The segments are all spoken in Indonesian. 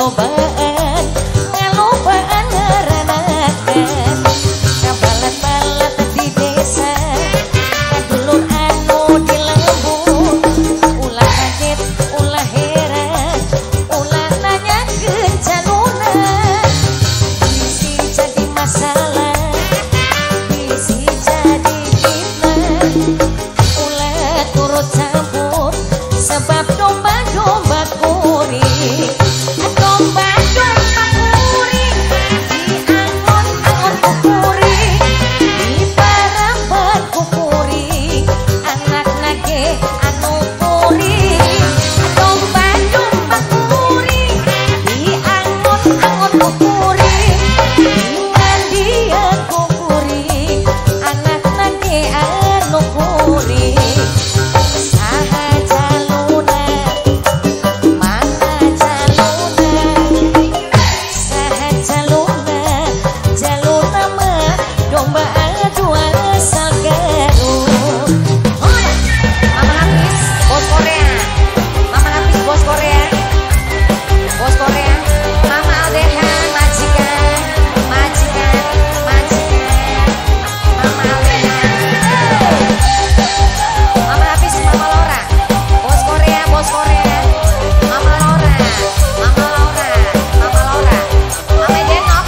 ngalobaan ngalobaan ngerenakan kabalat-balat di desa kadulur anu di lembur ulah kaget ulah heran ulah nanya kencanuna bisi jadi masalah bisi jadi fitnah ulah turut campur sebab domba-domba kuri domba-domba kuri di angon-angon kukuri di baramban kukuri anak nage anu kuri domba-domba kuri di angon-angon kukuri di mandian kukuri anak nage anu kuri saha jaluna mana jaluna saha jaluna jaluna mah domba adu asal Garut. Mama Hafiz bos Korea, Mama Hafiz bos Korea, bos Korea, Mama Aldehan majikan, majikan, majikan, Mama Aldehan, Mama Hafiz, Mama Laura, bos Korea, Mama Laura, Mama Laura, Mama Laura, Mama Jenok.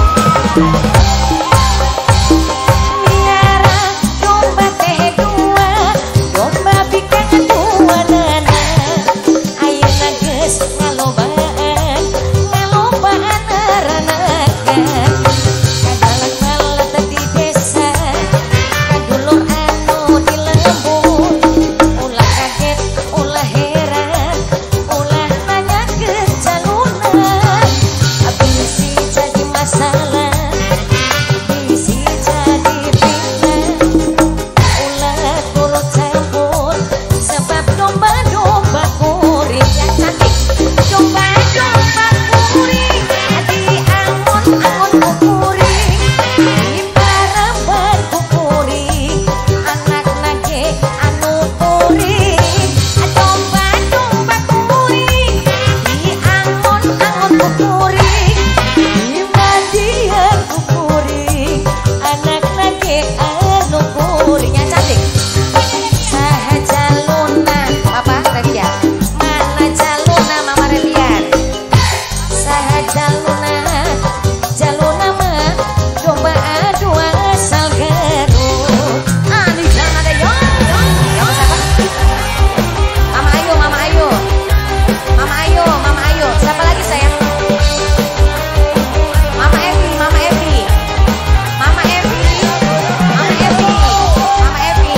Miara domba teh dua, domba bikin dua nana. Ayeuna geus ngalobaan, ngalobaan ngerenakan. Kadalat-dalat di desa, kadulur anu di lembur. Ulah kaget, ulah heran, ulah nanya kencanuna. Bisi jadi masalah, bisi jadi fitnah. Ulah turut campur sebab domba-domba kuri yang cantik. Domba-domba kuri di angon-angon kukuri di baramban kukuri anak nage anu kuri domba-domba kuri di angon-angon kukuri di mandian kukuri anak nage anu kuri yang cantik. Saha jaluna Papa Relia mana jaluna Mama Relia saha jaluna jaluna mah domba adu asal Garut. Di sana ada yo siapa? Mama Ayu, Mama Ayu, Mama Ayu, Mama Ayu. Siapa lagi sayang? Mama Evi, Mama Evi, Mama Evi, Mama Evi, Mama Evi.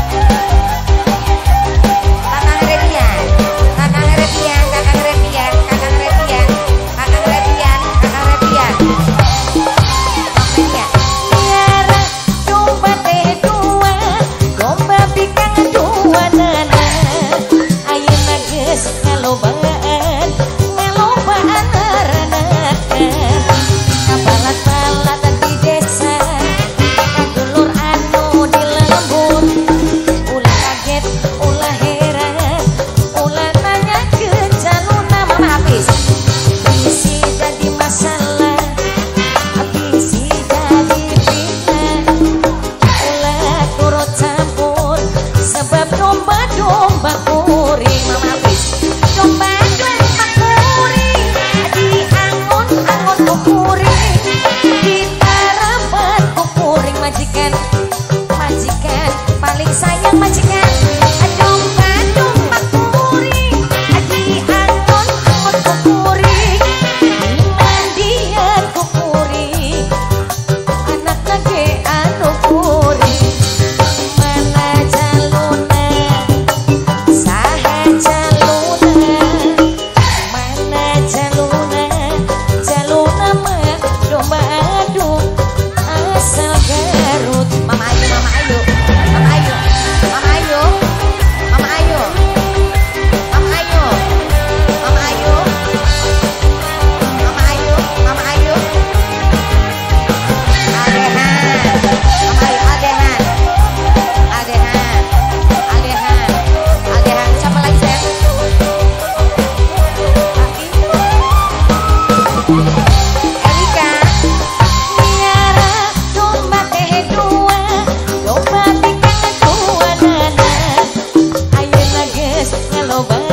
Kakang Repian, Kakang Repian, Kakang Repian, Kakang Repian, Kakang Repian, Kakang Repian. Mamanya miara domba teh dua, domba bikin dua nana. Ayeuna geus ngalobaan, ngalobaan ngerenakan. Kabalat-balat di desa, kadulur anu di lembur. Ulah kaget, ulah heran, ulah nanya kencanuna. Mama Hafiz bisi jadi masalah, bisi jadi fitnah. Ulah turut campur sebab domba-domba kuri. Mama Hafiz domba Bang